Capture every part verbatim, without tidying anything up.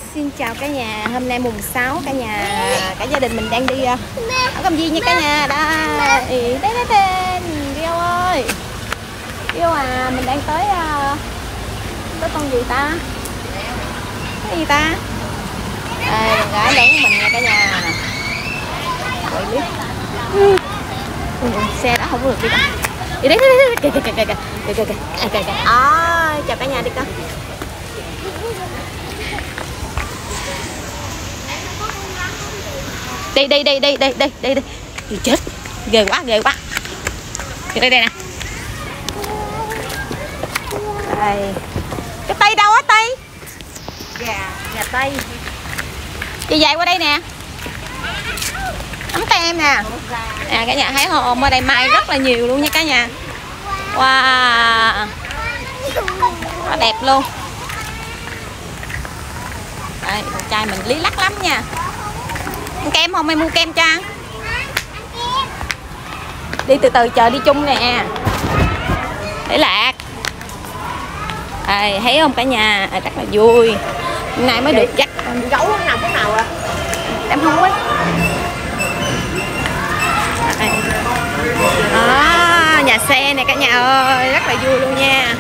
Xin chào cả nhà, hôm nay mùng sáu cả nhà, cả gia đình mình đang đi ở Công Viên nha cả nhà. Đây, đây đây đây, Riêu ơi, Riêu à, mình đang tới tới con gì ta? Cái gì ta? Đây, gái lớn của mình nha cả nhà. Quay clip. Ừ, xe đó không có được đi đâu. Đi đấy, kìa kìa kìa kìa kìa kìa kìa kìa kìa. À, chào cả nhà đi con. Đây đây đây đây đây đây đây đây. Chết, ghê quá ghê quá. Đây đây nè. Đây. Cái tay đâu á tay? Gà, gà tay. Chị dạy qua đây nè. Nắm tay em nè. À cả nhà thấy không? Ở đây mai rất là nhiều luôn nha cả nhà. Wow. Rất đẹp luôn. Đây, con trai mình lý lắc lắm nha. Kem không, em mua kem cho ăn. Đi từ từ chờ đi chung nè. Để lạc. À, thấy không cả nhà, à, rất là vui. Hôm nay mới được dắt gấu nào cái nào à? Em không quá. À, nhà xe này cả nhà ơi, rất là vui luôn nha.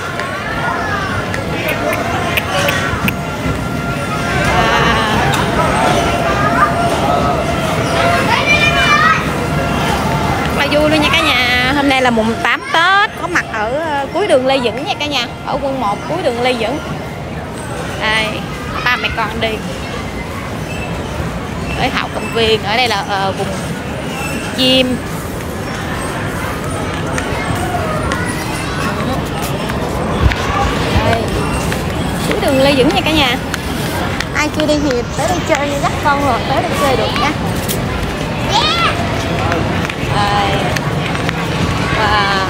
Vui luôn nha cả nhà. Hôm nay là mùng tám Tết, có mặt ở cuối đường Lê Duẩn nha cả nhà, ở quận một cuối đường Lê Duẩn. Đây, ba mẹ con đi ở Thảo Công Viên. Ở đây là uh, vùng chim. Đây, cuối đường Lê Duẩn nha cả nhà. Ai chưa đi thì tới đây chơi nha, dắt con rồi tới đây chơi được nha. Đây. Wow.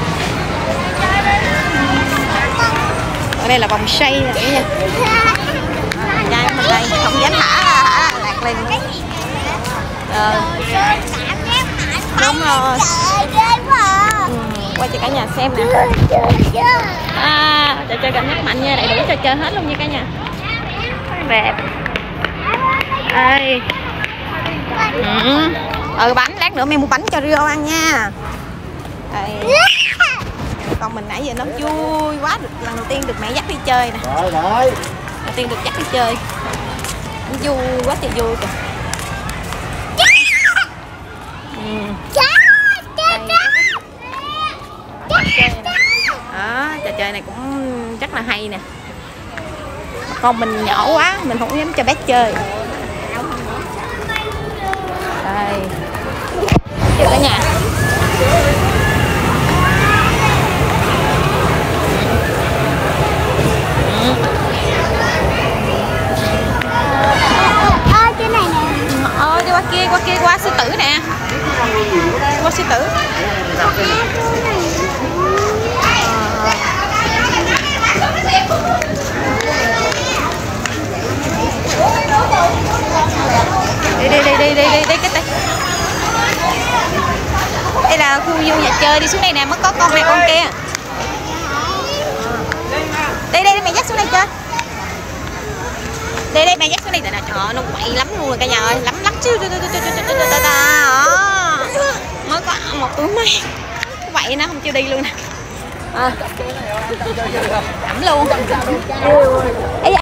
Ở đây là vòng xoay nè cả nhà. Trai mình đây không dám thả thả lạc lên. Ờ. Đúng rồi. Ừ. Qua cho cả nhà xem nè. À, trò chơi cảm giác mạnh nha, đầy đủ trò chơi hết luôn nha cả nhà. Đẹp. Đây. Ừ. Ừ, bánh lát nữa mẹ mua bánh cho Rio ăn nha. Đây. Con mình nãy giờ nó vui quá, được lần đầu tiên được mẹ dắt đi chơi nè. Rồi rồi. Đầu tiên được dắt đi chơi. Nó vui quá trời vui kìa. Ừ. Đó, trò chơi này cũng rất là hay nè. Con mình nhỏ quá, mình không dám cho bé chơi. Đây. Chào cả nhà. Ơ cái này nè. Ờ đi qua kia, qua kia qua sư tử nè. Qua sư tử. Đi đi đi đi đi đi đi cái tay. Đây là khu vui nhà chơi, đi xuống đây nè, mới có con này con kia. Đây đây mẹ dắt xuống đây chơi. Đây đây mẹ dắt xuống đây nè, trời ơi nó quậy lắm luôn rồi cả nhà ơi, lắm lắm chứ. Mới có một tuổi mấy. Quậy nó không chịu đi luôn nè. À. Ẩm luôn.